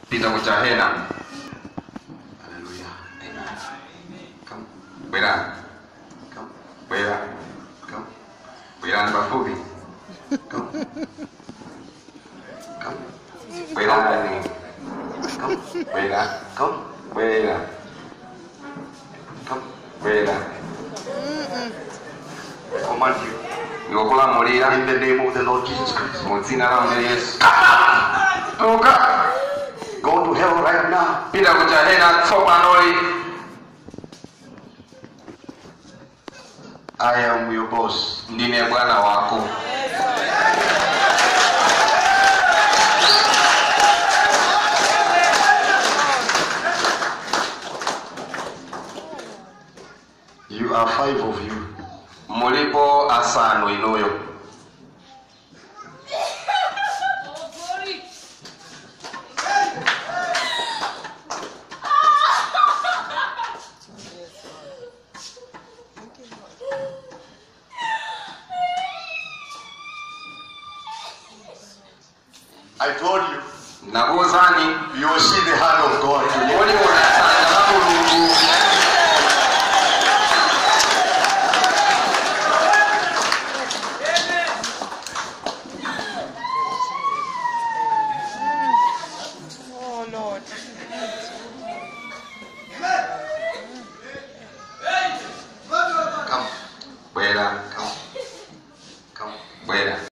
Pita kuchahena. Hallelujah. Amen. Come. Bwera. Come. Bwera. Come. Bwera bafubi. Come. Come. Bwera ni. Come. Bwera. Come. Bwera. Come. Bwera. Command you. Yokula molira In the name of the Lord Jesus Christ. muzina la Yesu. Toka. Go to hell right now. Pita kuchahena tsopanoli. I am your boss. Ndine bwana wako. You are 5 of you. Mulipo asano inoyo. I told you. Nabuzani You will see the hand of God today. Oli